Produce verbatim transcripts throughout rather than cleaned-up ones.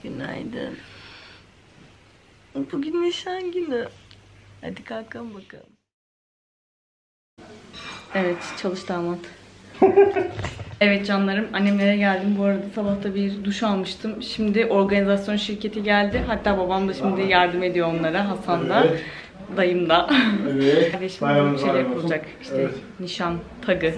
Günaydın. Bugün nişan günü. Hadi kalkalım bakalım. Evet, çalış damat. Evet canlarım, annemlere geldim. Bu arada sabah da bir duş almıştım. Şimdi organizasyon şirketi geldi. Hatta babam da şimdi yardım ediyor onlara. Hasan da. Evet. Dayım da. Evet. Kardeşim bu şeyler yapılacak. İşte evet. Nişan tagı.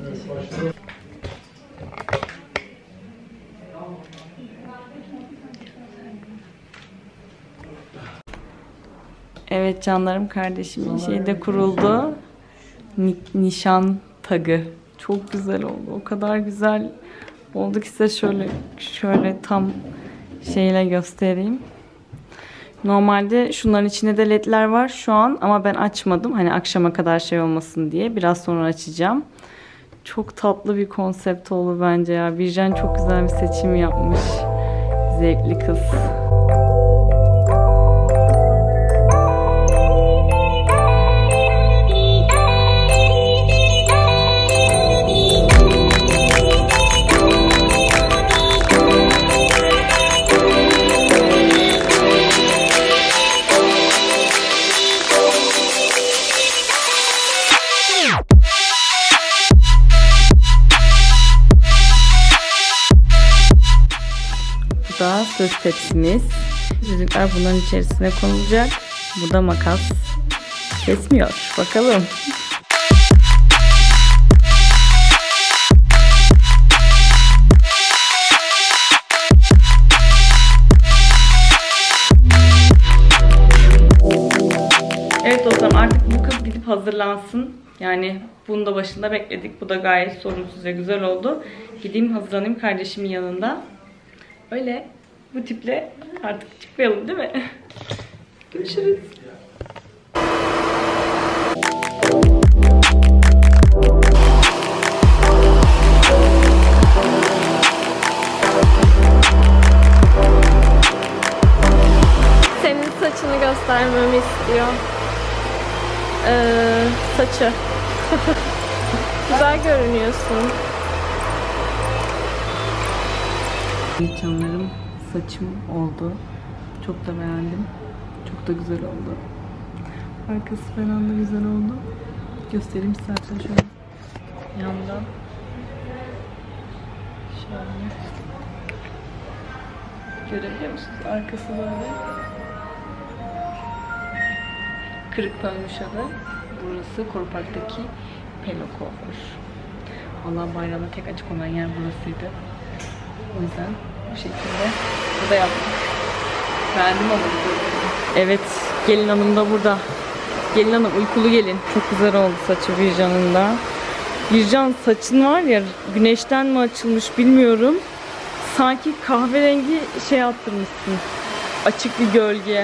Evet canlarım, kardeşimin şeyde kuruldu. Ni nişan tagı. Çok güzel oldu. O kadar güzel oldu ki size şöyle şöyle tam şeyle göstereyim. Normalde şunların içinde de ledler var şu an ama ben açmadım. Hani akşama kadar şey olmasın diye. Biraz sonra açacağım. Çok tatlı bir konsept oldu bence ya. Bircan çok güzel bir seçim yapmış. Zevkli kız. Bu da söz tepsimiz. Yüzükler bunların içerisine konulacak. Bu da makas. Kesmiyor. Bakalım. Evet dostlarım, artık bu kız gidip hazırlansın. Yani bunu da başında bekledik. Bu da gayet sorunsuz ve güzel oldu. Gideyim hazırlanayım kardeşimin yanında. Öyle bu tiple artık çıkmayalım değil mi? Görüşürüz. Senin saçını göstermemi istiyor. Ee, saçı. Güzel görünüyorsun. Canlarım, saçım oldu. Çok da beğendim. Çok da güzel oldu. Arkası falan da güzel oldu. Göstereyim istersen şöyle yandan. Şöyle. Görebiliyor musunuz? Arkası böyle. Kırık fön yumuşadı. Burası Korupark'taki Pelo Kuaför. Allah bayramda tek açık olan yer burasıydı. O yüzden bu şekilde burada yaptık. Beğendim ama güzel. Evet, gelin hanım da burada. Gelin hanım, uykulu gelin. Çok güzel oldu saçı Bircan'ın da. Bircan, saçın var ya, güneşten mi açılmış bilmiyorum. Sanki kahverengi şey attırmışsın. Açık bir gölge.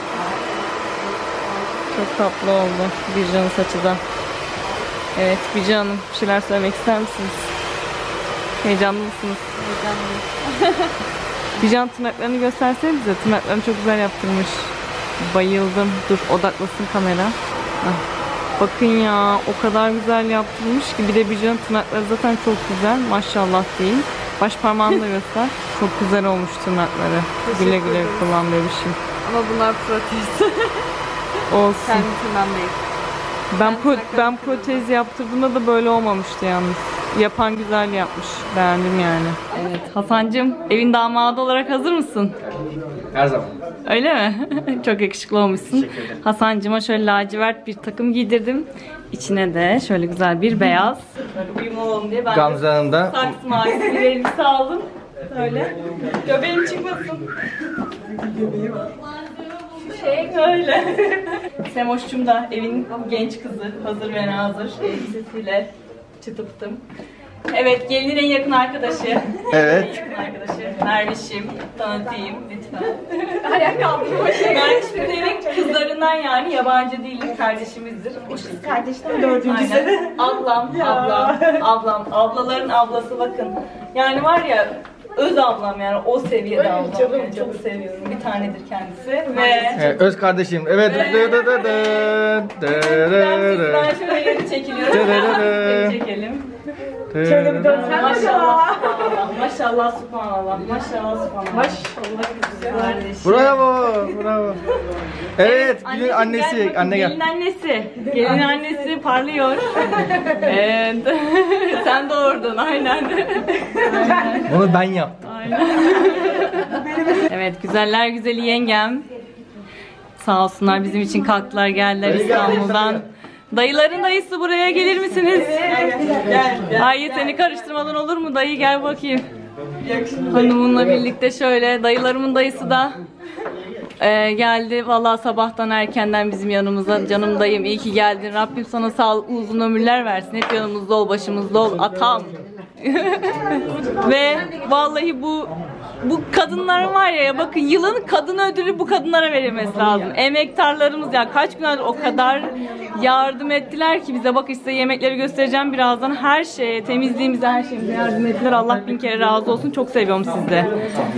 Çok tatlı oldu Bircan'ın saçı da. Evet Bircan Hanım, bir şeyler söylemek ister misiniz? Heyecanlı mısınız? Heyecanlıyım. Bircan, tırnaklarını göstersenize. Tırnaklarını çok güzel yaptırmış. Bayıldım. Dur, odaklasın kamera. Heh. Bakın ya, o kadar güzel yaptırmış ki. Bir de Bircan'ın tırnakları zaten çok güzel. Maşallah diyeyim. Baş parmağını da göster. Çok güzel olmuş tırnakları. Güle güle kullan bebişim. Ama bunlar protez. Olsun. Kendi tırnağım değil. Ben, pro ben protez yaptırdığımda da böyle olmamıştı yalnız. Yapan güzel yapmış. Beğendim yani. Evet Hasancığım, evin damadı olarak hazır mısın? Her zaman. Öyle mi? Çok yakışıklı olmuşsun. Hasancığıma şöyle lacivert bir takım giydirdim. İçine de şöyle güzel bir beyaz. Böyle uyumlu olalım diye ben Gamze Hanım da saks mavisi bir elbise aldım. Böyle. Göbeğim çıkmasın. Göbeği var. Şey böyle. Semoş'cum da evin genç kızı, hazır ve nazır elbisesiyle çıtıptım. Evet, gelinin en yakın arkadaşı. Evet. En yakın arkadaşı Merviş'im, tanıtayım lütfen. Ayak kaldırma. Merviş'im evin kızlarından, yani yabancı değiliz, kardeşimizdir. O kız kardeşten dördüncüsü. Aynen. Ablam, ablam, ablam, ablaların ablası bakın. Yani var ya, öz ablam, yani o seviyede öyle ablam. Canım, yani çok seviyorum. Bir tanedir kendisi. Ve evet, öz kardeşim. Evet. Ve... ben şöyle yeri çekiliyorum. Yeri çekelim. Şöyle bir dön. Maşallah. Maşallah subhanallah. Maşallah subhanallah. Maşallah kardeşim. Bravo, bravo. Evet, Gül'ün Anneciğim, annesi, gel bakayım, anne gel. Gelin annesi. Gelin annesi parlıyor. Evet. Sen doğurdun aynen. Onu ben yaptım. Aynen. Evet, güzeller güzeli yengem. Sağ olsunlar bizim için kalktılar geldiler İstanbul'dan. Dayıların dayısı buraya gelir misiniz? Ay seni karıştırmadan olur mu? Dayı gel bakayım. Hanımınla birlikte şöyle. Dayılarımın dayısı da e, geldi. Vallahi sabahtan erkenden bizim yanımıza. Canım dayım iyi ki geldin. Rabbim sana sağlıklı uzun ömürler versin. Hep yanımızda ol, başımızda ol. Atam. Ve vallahi bu bu kadınlar var ya, bakın yılın kadın ödülü bu kadınlara verilmesi lazım. Emektarlarımız ya kaç gün o kadar yardım ettiler ki bize. Bak işte yemekleri göstereceğim birazdan. Her şeye, temizliğimize, her şeyimize yardım ettiler. Allah bin kere razı olsun. Çok seviyorum sizi de.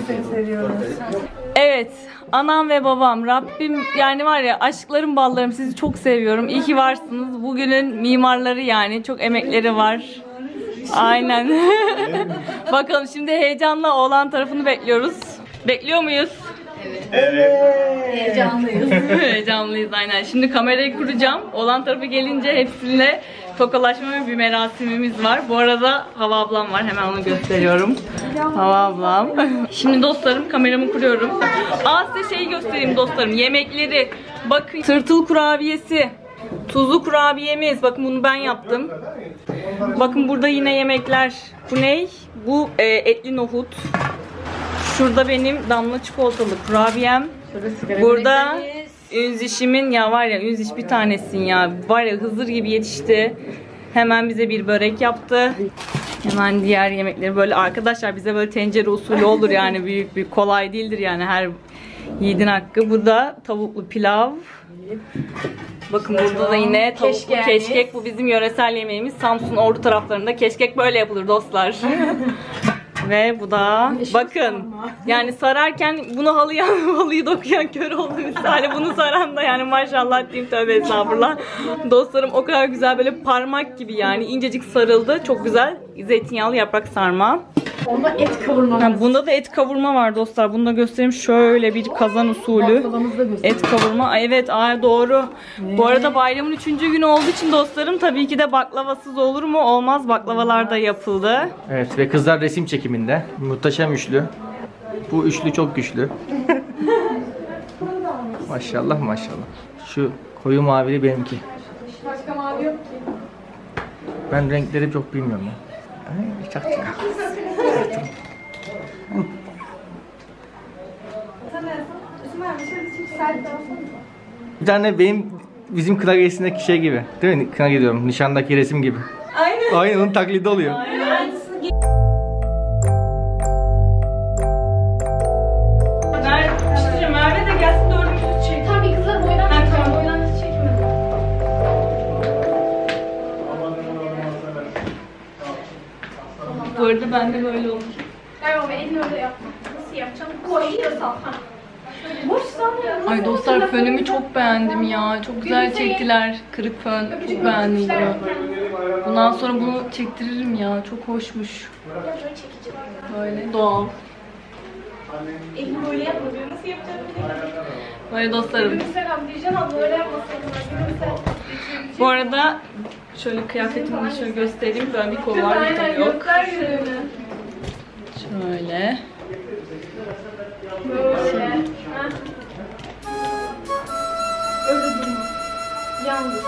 Evet, anam ve babam, Rabbim yani var ya, aşklarım ballarım, sizi çok seviyorum. İyi ki varsınız. Bugünün mimarları yani, çok emekleri var. Aynen. Bakalım şimdi heyecanla oğlan tarafını bekliyoruz. Bekliyor muyuz? Evet. Heyecanlıyız. Heyecanlıyız aynen. Şimdi kamerayı kuracağım. Oğlan tarafı gelince hepsiyle tokalaşma bir merasimimiz var. Bu arada Hava ablam var. Hemen onu gösteriyorum. Hava ablam. Şimdi dostlarım kameramı kuruyorum. Aa, size şeyi göstereyim dostlarım. Yemekleri. Bakın, tırtıl kurabiyesi. Tuzlu kurabiyemiz. Bakın bunu ben yaptım. Bakın burada yine yemekler. Bu ne? Bu e, etli nohut. Şurada benim damla çikolatalı kurabiyem. Burada Ünzişimin, ya var ya Ünziş bir tanesin ya. Var ya Hızır gibi yetişti. Hemen bize bir börek yaptı. Hemen diğer yemekleri böyle, arkadaşlar bize böyle tencere usulü olur yani, büyük bir kolay değildir yani her yiğidin hakkı. Bu da tavuklu pilav. Bakın burada da yine tavuklu keşkek. Bu bizim yöresel yemeğimiz. Samsun Ordu taraflarında keşkek böyle yapılır dostlar. Ve bu da bakın yani sararken bunu halıya halıyı dokuyan kör oldu misali, bunu saran da yani maşallah diyeyim, tövbe estağfurullah. Dostlarım o kadar güzel, böyle parmak gibi yani incecik sarıldı, çok güzel zeytinyağlı yaprak sarma. Onda et kavurma. Yani bunda da et kavurma var dostlar. Bunu da göstereyim. Şöyle bir kazan usulü et kavurma. Ay, evet, ay, doğru. Evet. Bu arada bayramın üçüncü günü olduğu için dostlarım tabii ki de baklavasız olur mu? Olmaz. Baklavalar da yapıldı. Evet ve kızlar resim çekiminde. Muhteşem üçlü. Bu üçlü çok güçlü. Maşallah maşallah. Şu koyu mavili benimki. Başka mavi yok ki. Ben renkleri çok bilmiyorum ya. Ay, çak çak. Bir tane benim bizim kına gecesindeki şey gibi. Değil mi? Kına gidiyorum. Nişandaki resim gibi. Aynen. Aynen onun taklidi oluyor. Aynen. Merve, Merve de gelsin dördümüzü çek. Tabii kızlar boydan çekiyor. Boydan hiç çekmedi. Bu arada ben de böyle olmuş. Gel baba, elini öyle yapma. Nasıl yapacağım? Koyuyorsan. Boş sanmıyorum. Ay dostlar, fönümü çok beğendim ya. Çok güzel çektiler. Kırık fön. Çok beğendim bunu. Bundan sonra bunu çektiririm ya. Çok hoşmuş. Böyle doğal. Elini böyle yapma. Böyle nasıl yapacağım bilmiyorum. Böyle dostlarım. Gülümser abi diyeceğim ama böyle yapmasın. Gülümser. Bu arada şöyle kıyafetimi şöyle göstereyim. Böyle bir kol var, bir kol yok. Göster yüzünü. Şöyle. Böyle. Ha. Öyle durma. Yalnız.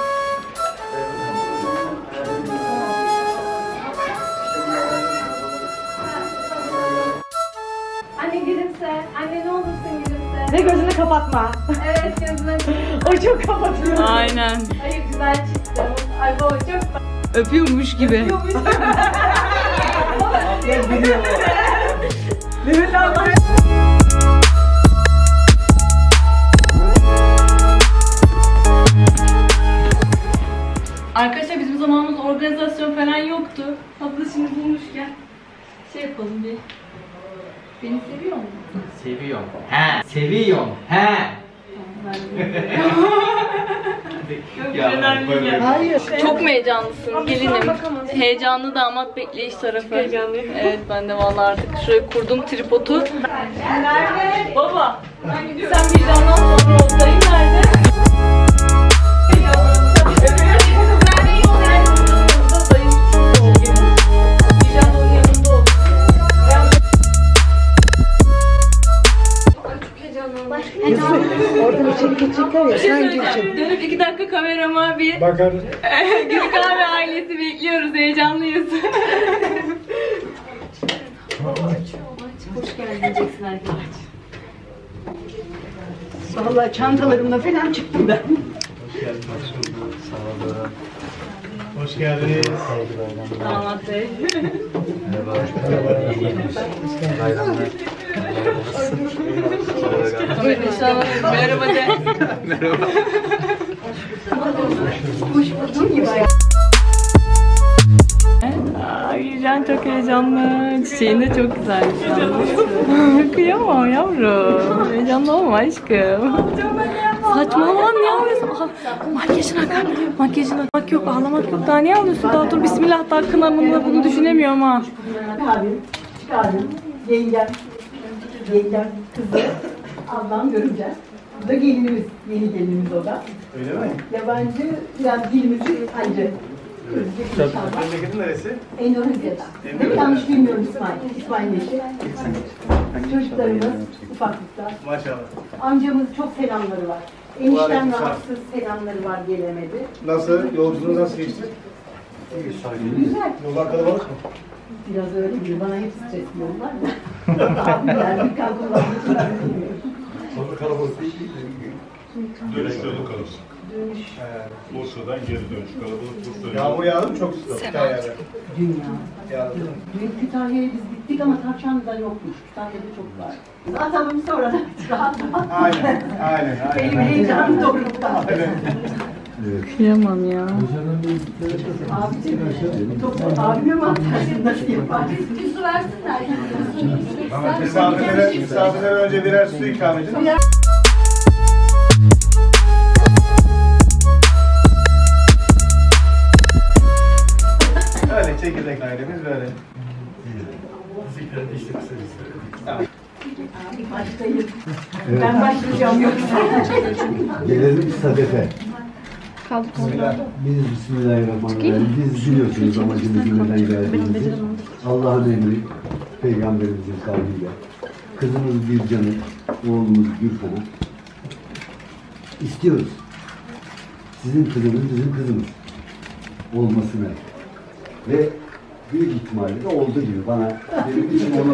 Anne gülümse. Anne ne olursun gülümse. Ve gözünü kapatma. Evet, gözüne. O çok kapatıyor. Aynen. Hayır, güzel çıktı. Ay bu çok. Öpüyormuş gibi. Arkadaşlar bizim zamanımızda organizasyon falan yoktu. Hazır şimdi bulmuşken şey yapalım bir. Beni seviyor musun? Seviyorum. He. Seviyorum. He. Hayır. Çok mu heyecanlısın gelinim? Heyecanlı damat bekleyiş tarafı. Heyecanlıyım. Evet ben de vallahi artık şuraya kurdum tripodu. Nerede? Baba. Sen heyecandan sonra oradayım nerede? Oradan çekil çeker ya sen gülsün. Dönüp iki dakika kamerama bir Bakarız. Gürkan ve ailesi bekliyoruz. Heyecanlıyız. Hoş geldin diyeceksin arkadaş. Vallahi çantalarımla falan çıktım ben. Hoş geldiniz. Damat Bey. İnşallah. Merhaba de. Merhaba. Hoş buldum gibi. Ay Can çok heyecanlı. Çiçeğin de çok güzelmiş yalnız. Kıyamam yavrum. Heyecanlı olma aşkım. Saçmalama ne ağlıyorsun? Aha, makyajına kal. Makyajına bak yok ağlamak yok. Daha ne ağlıyorsun? Daha dur bismillah daha kınamında bunu düşünemiyorum ha. Çıkardım, çıkardım. Yengem, yengem kızı, ablam görünce. Bu da gelinimiz, yeni gelinimiz o da. Öyle mi? Yabancı, yani dilimizi ayrı. Memleketin neresi? Endonezya'da. Değil mi? Yanlış bilmiyorum İsmail. İsmail eşi. Çocuklarımız ufaklıkta. Maşallah. Amcamız çok selamları var. Eniştem Aleykümselam. rahatsız selamları var gelemedi. Nasıl? Yolculuğunuz nasıl geçti? Güzel. Yollar kalabalık mı? Biraz öyle gibi. Bana hep stres yollar da. Abi geldik kalkınlar. Yollar kalabalık değil. Dönüş yolu kalır. Dönüş. Bursa'dan geri dönüş. Kalabalık Bursa. Yağmur yağdı mı çok sıcak? Kütahya'da. Dünya. Yağdı. Dün Kütahya'ya biz gittik ama Tavşan'da yokmuş. Kütahya'da çok var. Zaten sonradan rahat rahat. Aynen. Aynen. Benim Aynen. heyecanım dorukta. Kıyamam ya. Abicim, çok abime mi atarsın nasıl yapar? Bir su versinler. Misafirlere, misafirlere önce birer su ikram edin. Öyle çekirdek ailemiz böyle. Başlayayım. Ben başlayacağım yoksa. Gelelim Sadefe. Bismillah. Biz Bismillahirrahmanirrahim. Biz biliyorsunuz amacımızı neden geldiğimizi. Allah'ın emri, Peygamberimizin kavliyle. Kızımız Gülcan'ı, oğlumuz Gürkan'ı istiyoruz. Sizin kızınız bizim kızımız olmasını ve büyük ihtimalle de olduğu gibi bana benim için onu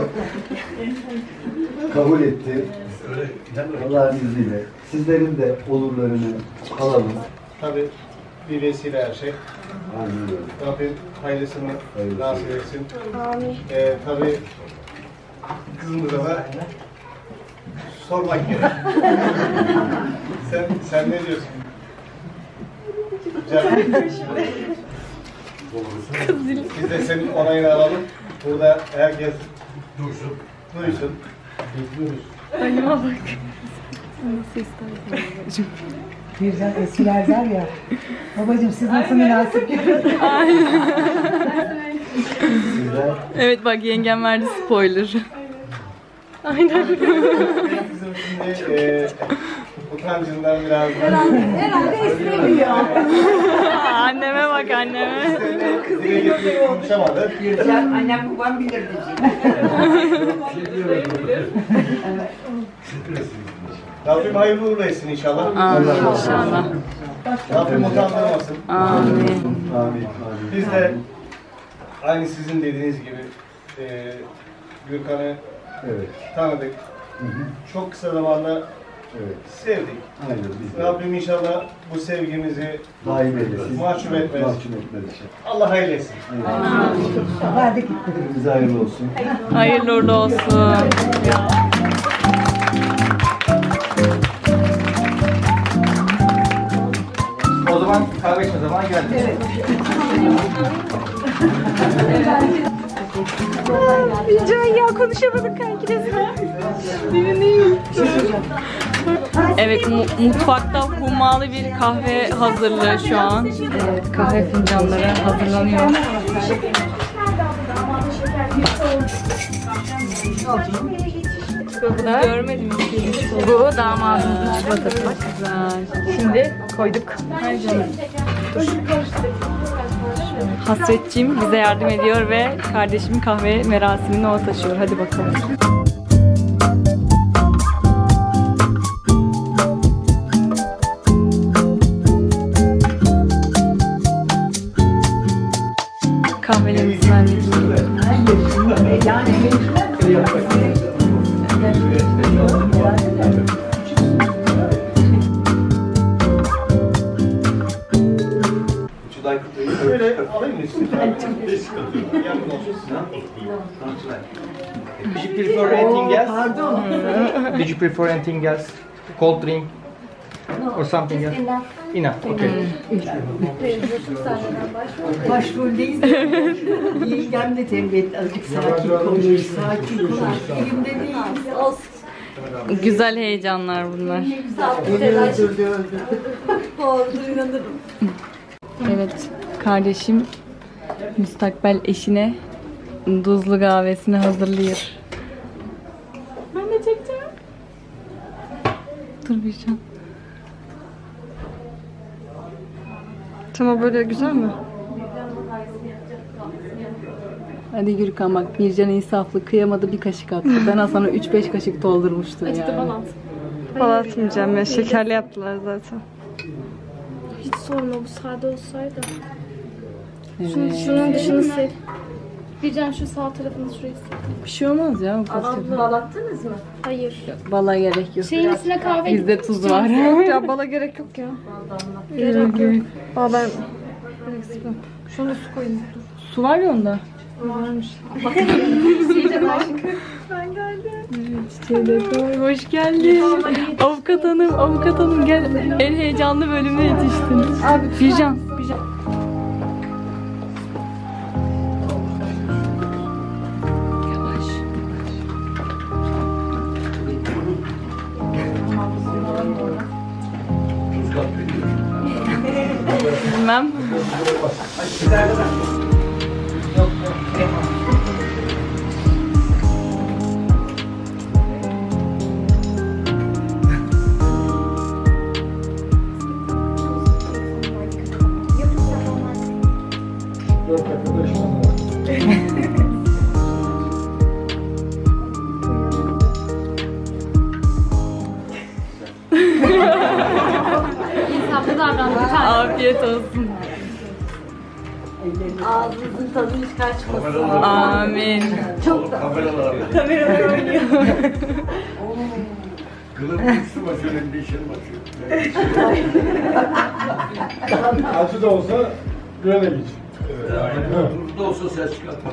kabul etti. Allah'ın izniyle sizlerin de olurlarını alalım. Tabii bir vesile her şey. Aynen öyle. Rabbim hayırlısını Hayırlısı. nasip etsin. Ee, tabii kızımıza da sormak gerek. sen, sen ne diyorsun? Canım. Biz de senin onayını alalım. Burada herkes duysun. Duysun. Bekliyoruz. Anima bak. Birden eskiler der ya. Babacığım siz nasıl münasip görüyorsunuz? Evet bak yengem verdi spoiler. Aynen. Bizim şimdi e, utancından biraz Herhalde istemiyor. Anneme bak anneme. dile getirip konuşamadı. Annem babam bilir diyecek. Rabbim hayırlı uğurlu etsin inşallah. Amin inşallah. Rabbim utandırmasın. Amin. Amin. Amin. Biz de aynı sizin dediğiniz gibi e, Gürkan'ı Evet. tanıdık. Hı hı. Çok kısa zamanda Evet. sevdik. Aynen biz de. Rabbim inşallah bu sevgimizi Daim eylesin. Mahcup etmez. Mahcup etmez inşallah. Allah hayırlı etsin. Verdik gitti. Hepimize hayırlı olsun. Hayırlı uğurlu olsun. O zaman kahve içme zamanı geldi. Evet. Can ya konuşamadık kanki resmen. Dinleyin. Evet, mu- mutfakta hummalı bir kahve hazırlığı şu an. Evet, kahve fincanları hazırlanıyor. Görmedim. Bu damadımızın çikolatası. Güzel. Şimdi koyduk. Ay canım. Hasretçim bize yardım ediyor ve kardeşimin kahve merasimini o taşıyor. Hadi bakalım. Kahvelerimizi vermedim. Böyle alayım mı istiyorsan? Did you prefer anything else? Pardon. Did you prefer anything else? Cold drink or something else? Enough. Okay. Başroldeyiz. Yengem de tembih etti. Azıcık sakin konuş, sakin konuş. Elimde değil. Olsun. Güzel heyecanlar bunlar. Öldürdü, öldürdü. Oldu, inanırım. Evet, kardeşim müstakbel eşine tuzlu kahvesini hazırlıyor. Ben de çekeceğim. Dur bir can. Tamam, böyle güzel mi? Hadi Gürkan bak, Bircan insaflı, kıyamadı, bir kaşık attı. Ben sana üç beş kaşık doldurmuştum yani. Acıktı bana at. Bal atmayacağım ya, şekerli yaptılar zaten. Hiç sorma, bu sade olsaydı. Evet. Şunu, şunun dışını sil. Bircan şu sağ tarafını şuraya sil. Bir şey olmaz ya. Bu Bağlattınız mı? Hayır. bala gerek yok. Şeyin üstüne kahve... Bizde tuz var. Yok ya, bala gerek yok ya. Gerek yok. Aa, ben... Şunu su koyayım. Su var ya onda. Varmış. Ben geldim. Evet, hoş geldin. Avukat hanım, avukat hanım gel. En heyecanlı bölümüne yetiştin. Abi, Bircan. Bircan. Yavaş. Bilmem. İnsaflı davrandı. Afiyet olsun. Ağzınızın tadını çıkar çıkmasın. Amin. Çok da. Kameralar oynuyor. Kılıp üstü başıyor, bir işe başıyor. Acı da olsa böyle geç. Tuzlu da olsa ses çıkartma.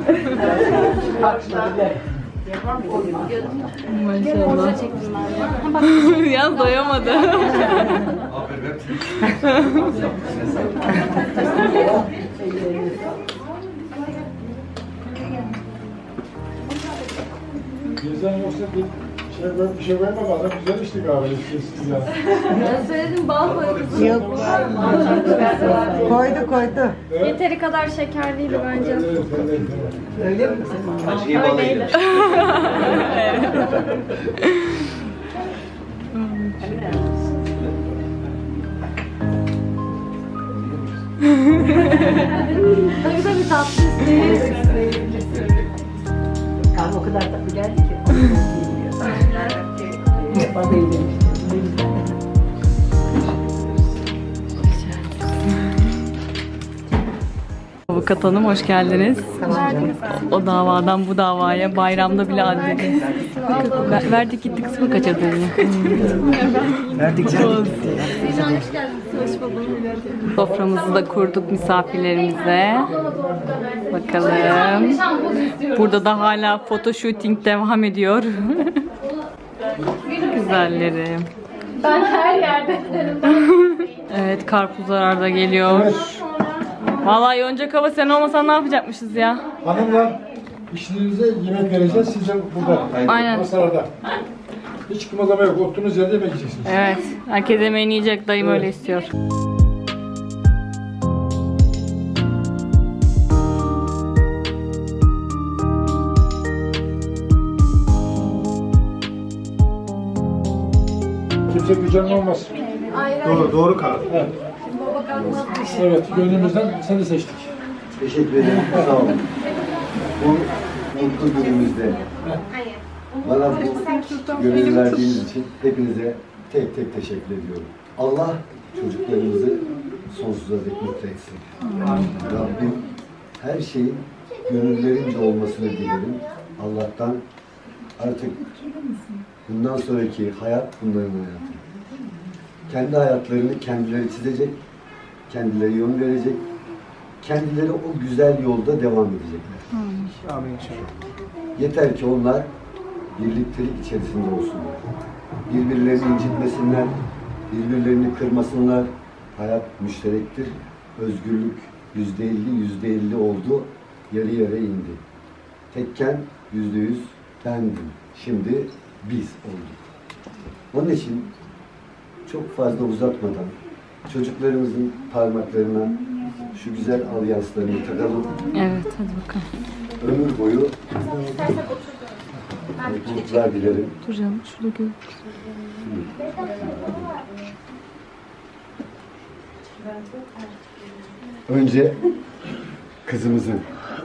Maşallah. Ya doyamadı. Bizden yoksa bir şey böyle bir şey verme bana. Güzel işte kahve içeceğiz ya. Ben söyledim, bal koyduk. Yok. Koydu koydu. Yeteri kadar şekerliydi bence. Evet, evet, evet. Öyle mi? Öyleydi. Ne güzel bir tatlı isteyiz. Kan o kadar tatlı geldi ki. Bana iyi demiştim. Ne güzel. Avukat hanım hoş geldiniz. O davadan bu davaya bayramda bile adlediniz. Ver- Verdik gitti kısmı kaçırdı yine. Verdik Soframızı da kurduk misafirlerimize. Bakalım. Burada da hala photoshooting devam ediyor. Güzellerim. Ben her yerde. Evet, karpuzlar da geliyor. Vallahi Yonca Kava sen olmasan ne yapacakmışız ya? Hanımlar, işlerinize yemek vereceğiz. Siz de burada. Aynen. O sırada. Hiç kımıldama yok. Oturduğunuz yerde yemek yiyeceksiniz. Evet. Herkes yemeğini yiyecek. Dayım öyle istiyor. Kimse bir canlı olmaz. Doğru, doğru karar. Evet. Evet, gönlümüzden seni seçtik. Teşekkür ederim. Sağ olun. Bu mutlu günümüzde bana bu gönül verdiğiniz için hepinize tek tek teşekkür ediyorum. Allah çocuklarımızı sonsuza dek mutlu etsin. Rabbim her şeyin gönüllerince olmasını dilerim. Allah'tan artık bundan sonraki hayat bunların hayatı. Kendi hayatlarını kendileri çizecek, kendileri yön verecek, kendileri o güzel yolda devam edecekler. Amin inşallah. Yeter ki onlar birliktelik içerisinde olsunlar. Birbirlerini incitmesinler, birbirlerini kırmasınlar. Hayat müşterektir. Özgürlük yüzde elli, yüzde elli oldu, yarı yarı indi. Tekken yüzde yüz bendim. Şimdi biz olduk. Onun için çok fazla uzatmadan çocuklarımızın parmaklarına şu güzel alyanslarını takalım. Evet, hadi bakalım. Ömür boyu mutluluklar dilerim. Dur canım, şurada gör. Önce kızımızın.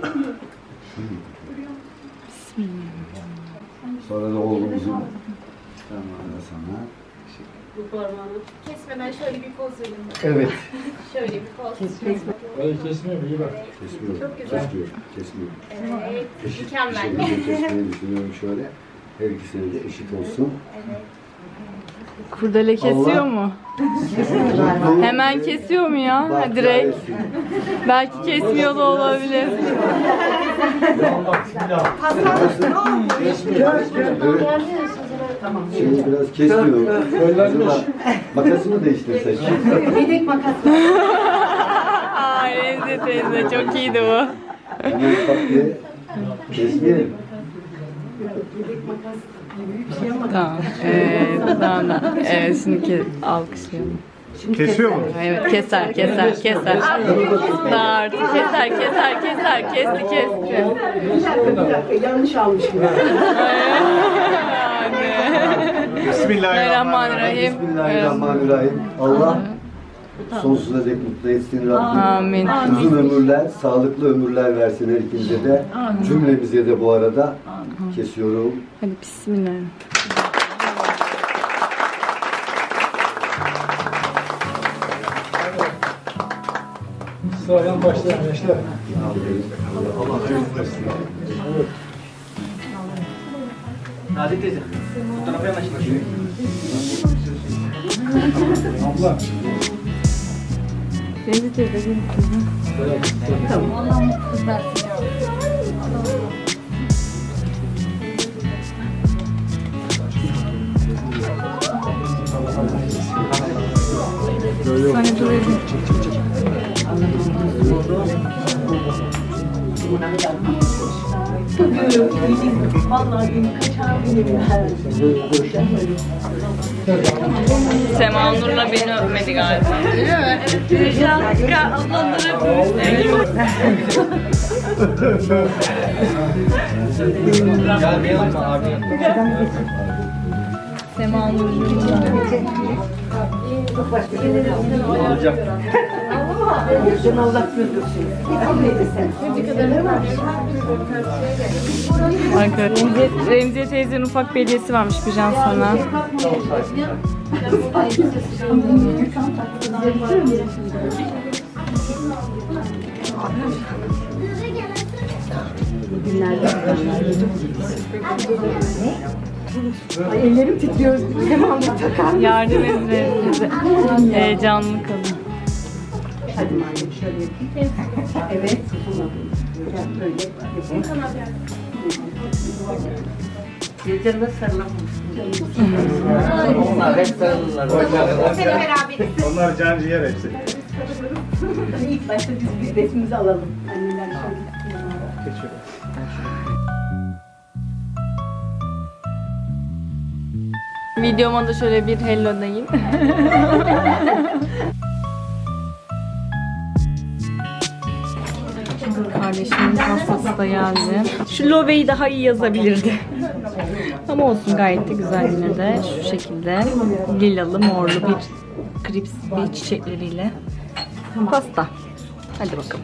Sonra da oğlumuzun. Sonra da sana. Bu parmağını kesmeden şöyle bir poz verin. Evet. Şöyle bir poz. Öyle kesmiyor mu? İyi bak. Kesmiyorum. Çok güzel. Kesmiyor. Kesmiyor. Evet. Eşit Mükemmel. bir şekilde kesmeyi düşünüyorum şöyle. Her ikisine de eşit olsun. Kurdele kesiyor Allah- mu? Hemen kesiyor mu ya? Ha, Bahtiyar direkt. etsin. Belki kesmiyor da olabilir. Evet. Şimdi biraz kesmiyor. Acaba makasını mı değiştirsek? Yedek makas. Ay Remzi teyze çok iyiydi bu. Hemen tak diye kesmeyelim. Tamam. Evet, tamam da. Evet, şimdi ke alkışlayalım. Kesiyor mu? Evet, keser, keser, keser. Daha artık keser, keser, keser, kesti, kesti. Bir dakika, bir dakika. Yanlış almışım. Bismillahirrahmanirrahim. Bismillahirrahmanirrahim. Allah sonsuza dek mutlu etsin Rabbim. Amin. Uzun ömürler, sağlıklı ömürler versin her ikimize de. Cümlemize de bu arada kesiyorum. Hadi bismillah. Sıradan başlayalım gençler. Nazik teyze. Bu tarafa yanaşın. Abla. Remzi teyze gelin kızım. Sana durayım. Vallahi benim kaçar benim. Sema Nur'la beni öpmedi galiba. Öyle mi? Evet. Şanska adlandırabiliriz. Gelmeyelim mi abi? Sema Nur'la. Alacağım. Gözün Allah güldürsün. Arkadaşlar Remziye, Remziye teyzenin ufak bir hediyesi varmış Bircan sana. Ay, ellerim titriyor. Devamlı takar. Yardım edin bize. Heyecanlı kalın. Hadi madem şöyle yapayım. Evet. Hocam böyle yapayım. Gülcan'la sarılamamış. Onlar hep sarılırlar. Seni beraberiz. Onlar can ciğer hepsi. İlk başta biz bir resmimizi alalım. Anneler şöyle. Geçiyor. Videoma da şöyle bir hello deyin. Kardeşimin pastası da geldi. Şu Love'yi daha iyi yazabilirdi. Ama olsun, gayet de güzel yine de. Şu şekilde lilalı morlu bir krips bir çiçekleriyle pasta. Hadi bakalım.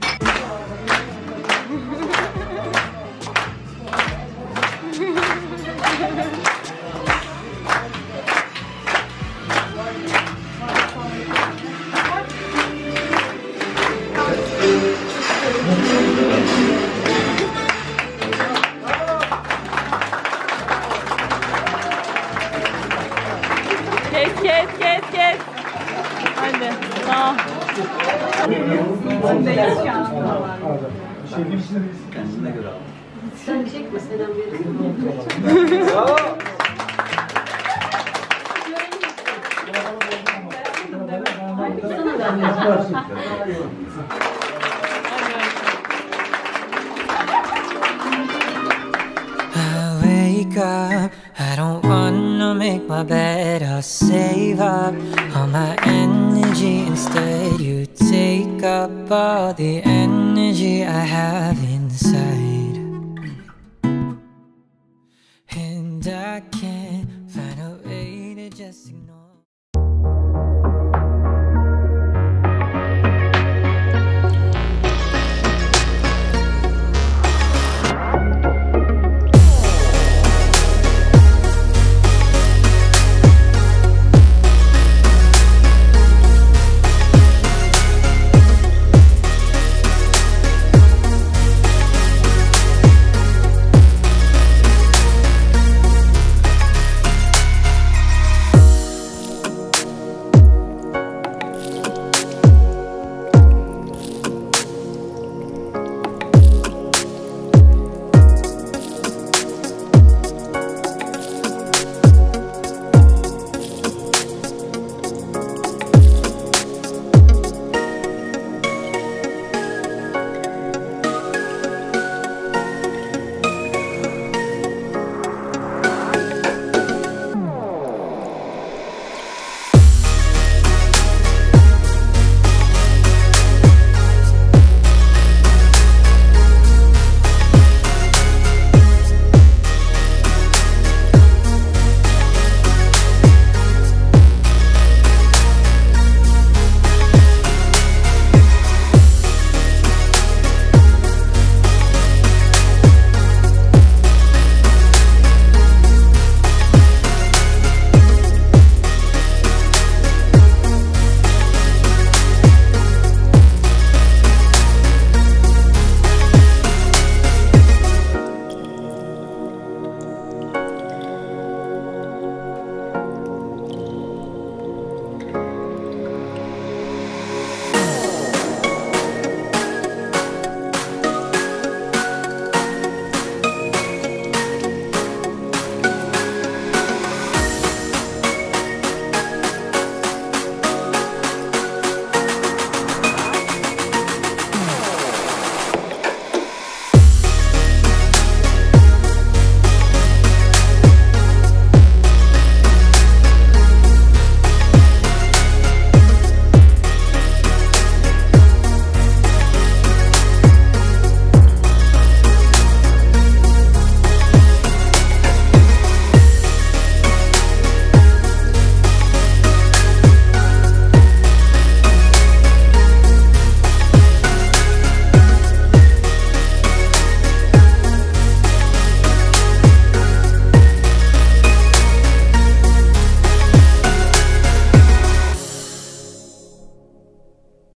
Kes kes kes kes. Hadi. Tamam. I wake up, I don't wanna make my bed. I'll save up all my energy. Instead you take up all the energy I have in